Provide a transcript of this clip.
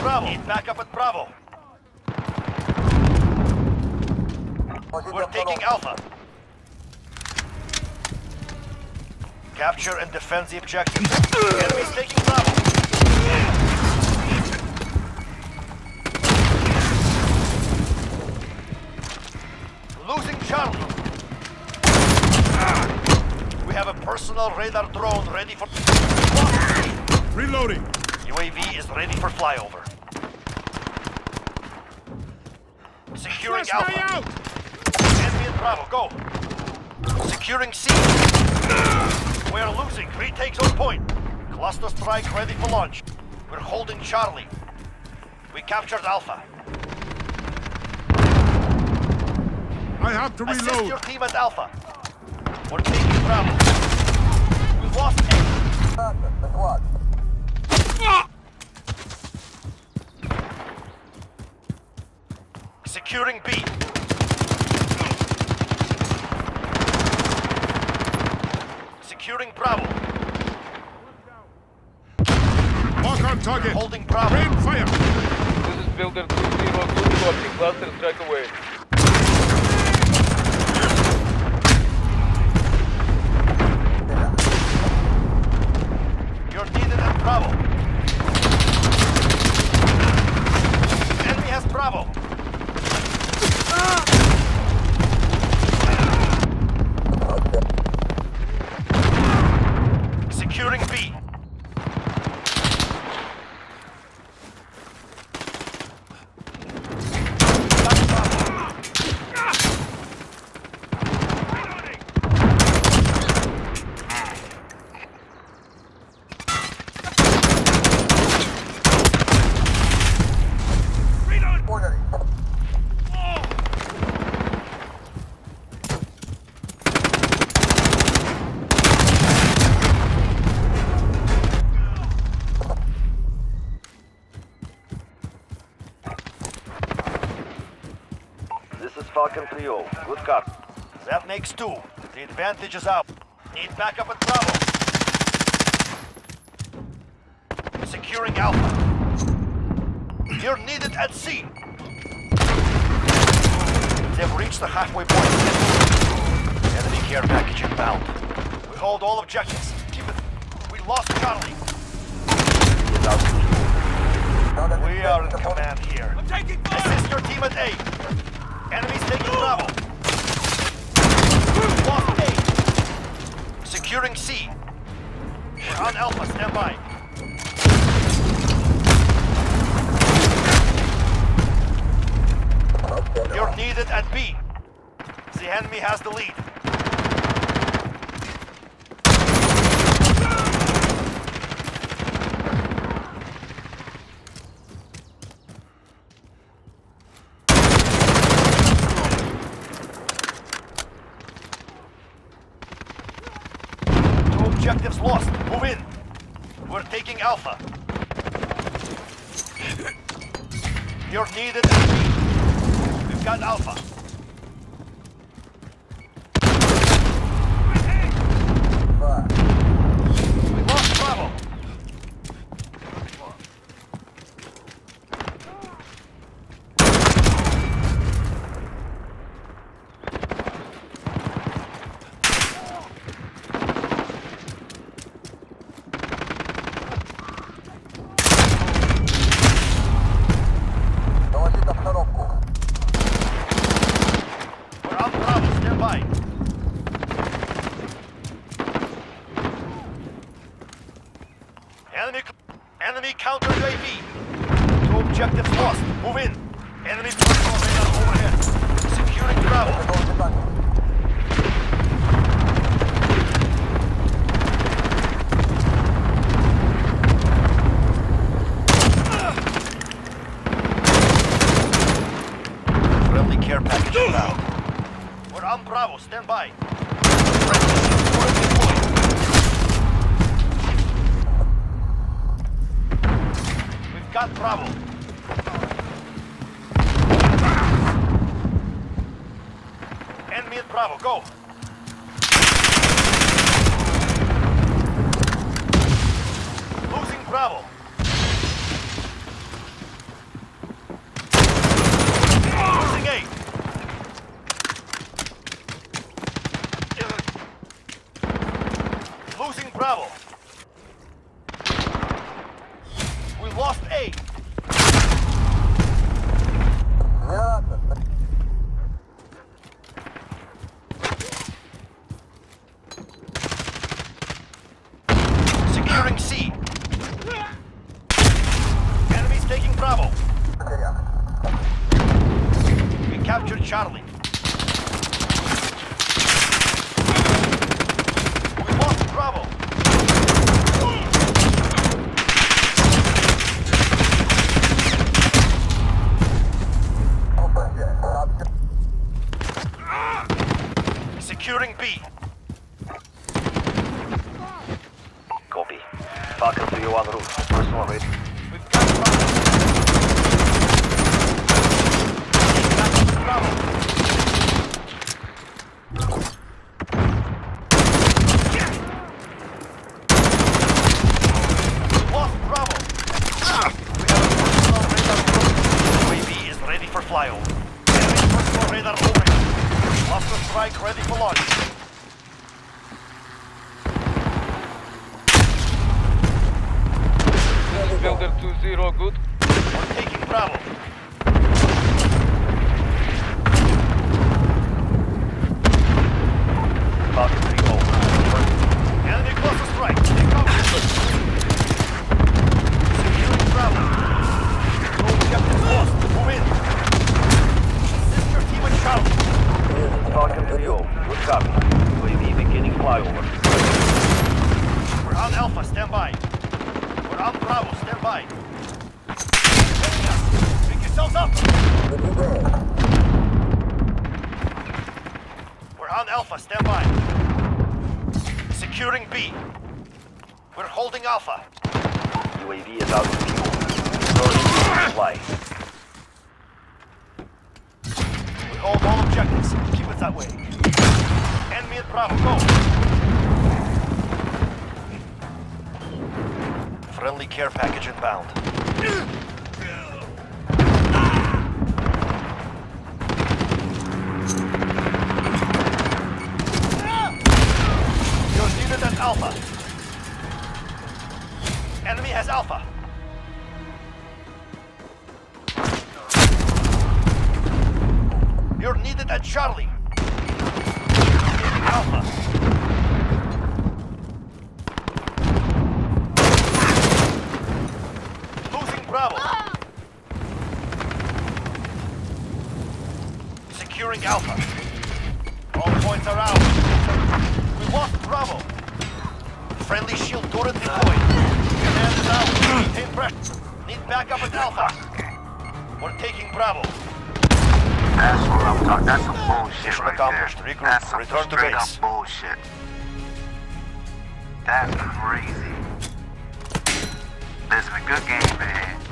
Bravo. Need backup at Bravo. We're taking Alpha. Capture and defend the objective. Enemies taking Bravo. Losing Charlie. We have a personal radar drone ready for... Reloading. UAV is ready for flyover. Securing Alpha. Enemy at Bravo, go. Securing C. We are losing. Retakes on point. Cluster strike ready for launch. We're holding Charlie. We captured Alpha. I have to reload. Assist your team at Alpha. We're taking Bravo. We lost A. Securing B. Securing Bravo. Mark on target. Holding Bravo. Rain fire. This is Builder 202 watching. Cluster strike away. You're needed at Bravo. Enemy has Bravo. Securing B. Falcon 3-0. Good card. That makes 2. The advantage is out. Need backup at Bravo. Securing Alpha. You're needed at C. They've reached the halfway point. Enemy care package inbound. We hold all objectives. Keep it. We lost Charlie. We are in command here. I'm taking fire. Assist your team at A. Enemies taking Bravo. Lost A. Securing C. We're on Alpha, stand by. You're needed at B. The enemy has the lead. Objectives lost. Move in. We're taking Alpha. You're needed at B. We've got Alpha. We lost Bravo. Enemy counter UAV. 2 objectives lost. Move in. Enemy personal radar overhead. Securing Bravo. Friendly care package inbound. We're on Bravo. Stand by. Got Bravo. Enemy at Bravo, go. Losing Bravo. Bravo. We lost A. Securing C. Enemies taking Bravo. We captured Charlie. We lost Bravo. Securing B. Copy. Falcon to you on the roof. First one ready. We've got Bravo. Bravo. We lost Bravo. We have a personal radar group. UAV is ready for flyover. Enemy personal radar overhead. Cluster strike ready for launch. Builder 2-0, good. We're taking Bravo. Falcon 3 over. Enemy cluster strike. Take cover. Securing Bravo. No objective lost. Move in. Assist your team with Charlie. Falcon 3 over. Good copy. UAV beginning flyover. We're on Alpha. Stand by. We're on Bravo. Stand by. Pick yourselves up. We're on Alpha. Stand by. Securing B. We're holding Alpha. UAV is out of fuel. Returning to flight. We hold all objectives. Keep it that way. Enemy at Bravo. Go. Friendly care package inbound. You're needed at Alpha. Enemy has Alpha. You're needed at Charlie. Alpha. Losing Bravo. Securing Alpha. All points are out. We lost Bravo. Friendly shield turret deployed. Command is out. Maintain pressure. Need backup at Alpha. We're taking Bravo. That's what I'm talking. That's some bullshit Mission right accomplished. there. Regroup. That's some Return to straight base. up bullshit. That's crazy. This is a good game, man.